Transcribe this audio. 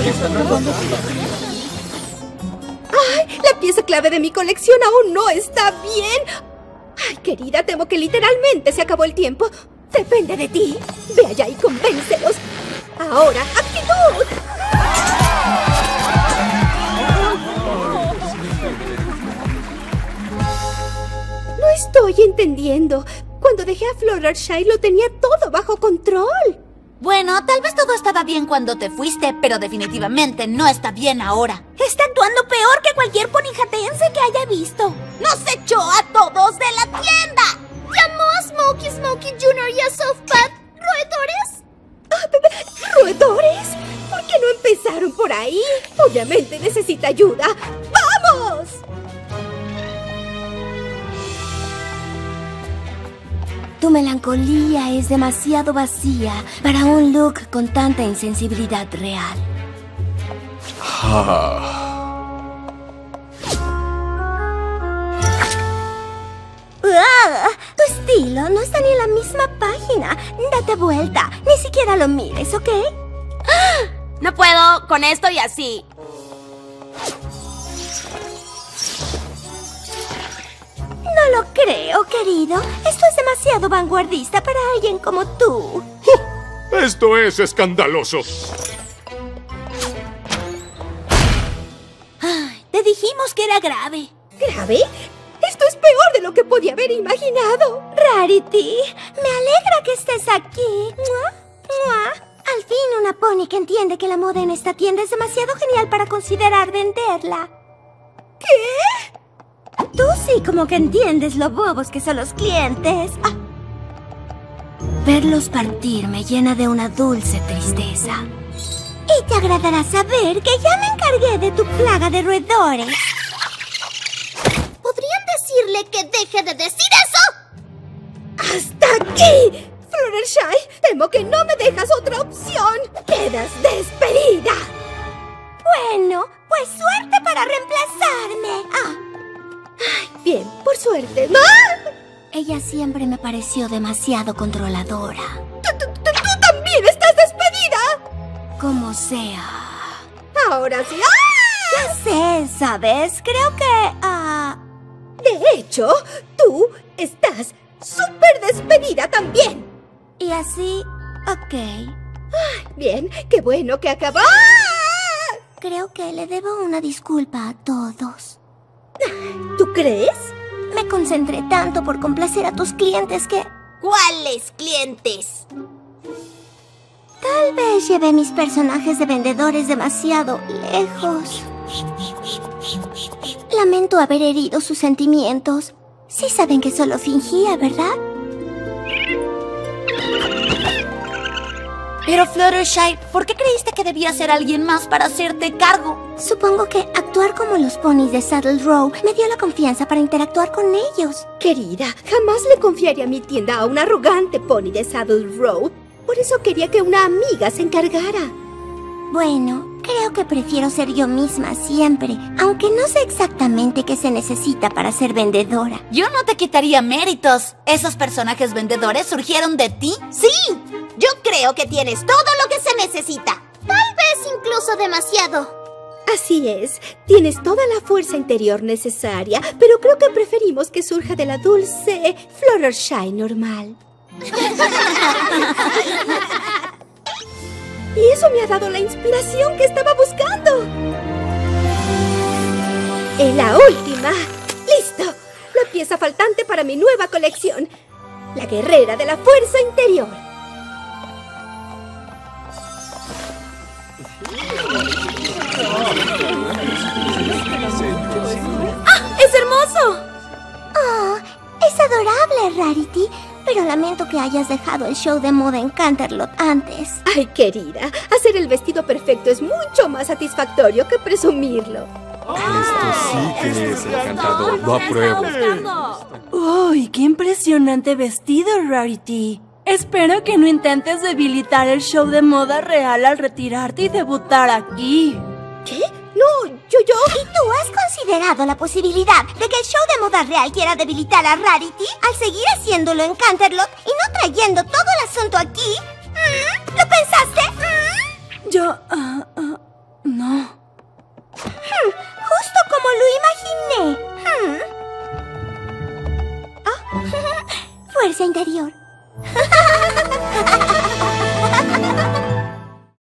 ¡Ay! La pieza clave de mi colección aún no está bien. Ay, querida, temo que literalmente se acabó el tiempo. Depende de ti. Ve allá y convéncelos. Ahora, actitud. No estoy entendiendo. Cuando dejé a Fluttershy lo tenía todo bajo control. Bueno, tal vez todo estaba bien cuando te fuiste, pero definitivamente no está bien ahora. Está actuando peor que cualquier ponijatense que haya visto. ¡Nos echó a todos de la tienda! Llamó a Smokey Jr. y a Softpat. ¿Roedores? ¿Roedores? ¿Por qué no empezaron por ahí? Obviamente necesita ayuda. ¡Vamos! Tu melancolía es demasiado vacía para un look con tanta insensibilidad real. Tu estilo no está ni en la misma página. Date vuelta. Ni siquiera lo mires, ¿ok? No puedo con esto y así. No lo creo, querido. Esto es demasiado vanguardista para alguien como tú. ¡Esto es escandaloso! Te dijimos que era grave. ¿Grave? Esto es peor de lo que podía haber imaginado. Rarity, me alegra que estés aquí. ¡Mua! ¡Mua! Al fin una pony que entiende que la moda en esta tienda es demasiado genial para considerar venderla. ¿Qué? Tú sí como que entiendes lo bobos que son los clientes. Verlos partir me llena de una dulce tristeza. Y te agradará saber que ya me encargué de tu plaga de roedores. ¿Podrían decirle que deje de decir eso? ¡Hasta aquí! Fluttershy, temo que no me dejas otra opción. ¡Quedas despedida! Bueno, pues suerte para reemplazarme. Bien, por suerte. ¡Ah! Ella siempre me pareció demasiado controladora. ¡Tú también estás despedida! Como sea. Ahora sí. ¡Ah! Ya sé, ¿sabes? Creo que... De hecho, tú estás súper despedida también. Y así, ok. Bien, qué bueno que acabó. ¡Ah! Creo que le debo una disculpa a todos. ¿Tú crees? Me concentré tanto por complacer a tus clientes que... ¿Cuáles clientes? Tal vez llevé mis personajes de vendedores demasiado lejos. Lamento haber herido sus sentimientos. Sí saben que solo fingía, ¿verdad? Pero Fluttershy, ¿por qué creíste que debía ser alguien más para hacerte cargo? Supongo que actuar como los ponis de Saddle Row me dio la confianza para interactuar con ellos. Querida, jamás le confiaría mi tienda a un arrogante pony de Saddle Row. Por eso quería que una amiga se encargara. Bueno, creo que prefiero ser yo misma siempre, aunque no sé exactamente qué se necesita para ser vendedora. Yo no te quitaría méritos. ¿Esos personajes vendedores surgieron de ti? ¡Sí! Yo creo que tienes todo lo que se necesita. Tal vez incluso demasiado. Así es, tienes toda la fuerza interior necesaria, pero creo que preferimos que surja de la dulce Fluttershy normal. Y eso me ha dado la inspiración que estaba buscando. Y la última. ¡Listo! La pieza faltante para mi nueva colección. La guerrera de la fuerza interior. ¡Es hermoso! Oh, es adorable, Rarity. Pero lamento que hayas dejado el show de moda en Canterlot antes. Ay, querida, hacer el vestido perfecto es mucho más satisfactorio que presumirlo. Esto sí que es encantador, lo apruebo. ¡Uy, qué impresionante vestido, Rarity! Espero que no intentes debilitar el show de moda real al retirarte y debutar aquí. ¿Qué? No, yo... ¿Y tú has considerado la posibilidad de que el show de moda real quiera debilitar a Rarity al seguir haciéndolo en Canterlot y no trayendo todo el asunto aquí? ¿Lo pensaste? Yo... fuerza interior.